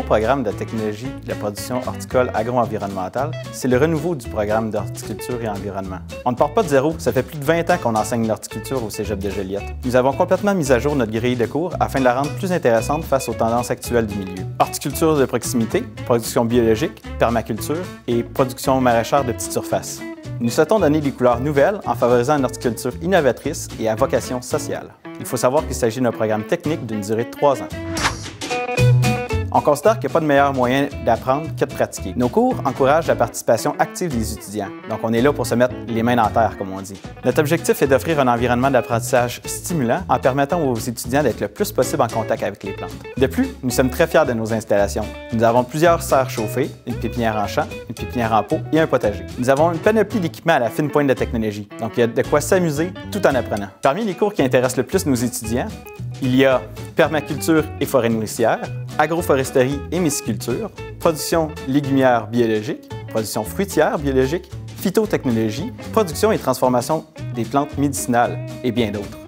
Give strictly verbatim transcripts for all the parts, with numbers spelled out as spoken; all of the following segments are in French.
programme de technologie de la production horticole agro-environnementale, c'est le renouveau du programme d'horticulture et environnement. On ne part pas de zéro, ça fait plus de vingt ans qu'on enseigne l'horticulture au Cégep de Joliette. Nous avons complètement mis à jour notre grille de cours afin de la rendre plus intéressante face aux tendances actuelles du milieu. Horticulture de proximité, production biologique, permaculture et production maraîchère de petite surface. Nous souhaitons donner des couleurs nouvelles en favorisant une horticulture innovatrice et à vocation sociale. Il faut savoir qu'il s'agit d'un programme technique d'une durée de trois ans. On considère qu'il n'y a pas de meilleur moyen d'apprendre que de pratiquer. Nos cours encouragent la participation active des étudiants, donc on est là pour se mettre les mains dans la terre, comme on dit. Notre objectif est d'offrir un environnement d'apprentissage stimulant en permettant aux étudiants d'être le plus possible en contact avec les plantes. De plus, nous sommes très fiers de nos installations. Nous avons plusieurs serres chauffées, une pépinière en champ, une pépinière en pot et un potager. Nous avons une panoplie d'équipements à la fine pointe de technologie, donc il y a de quoi s'amuser tout en apprenant. Parmi les cours qui intéressent le plus nos étudiants, il y a permaculture et forêt nourricière, agroforesterie et myciculture, production légumière biologique, production fruitière biologique, phytotechnologie, production et transformation des plantes médicinales et bien d'autres.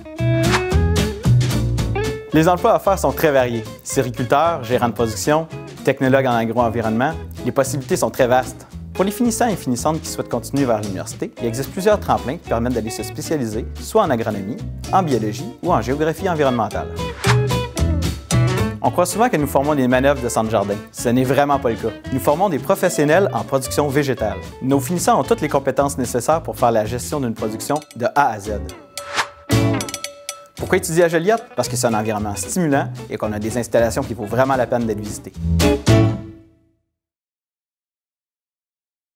Les emplois à faire sont très variés. Sériculteur, gérant de production, technologue en agro-environnement, les possibilités sont très vastes. Pour les finissants et finissantes qui souhaitent continuer vers l'université, il existe plusieurs tremplins qui permettent d'aller se spécialiser soit en agronomie, en biologie ou en géographie environnementale. On croit souvent que nous formons des manœuvres de centre-jardin. Ce n'est vraiment pas le cas. Nous formons des professionnels en production végétale. Nos finissants ont toutes les compétences nécessaires pour faire la gestion d'une production de A à Z. Pourquoi étudier à Joliette? Parce que c'est un environnement stimulant et qu'on a des installations qui vaut vraiment la peine d'être visitées.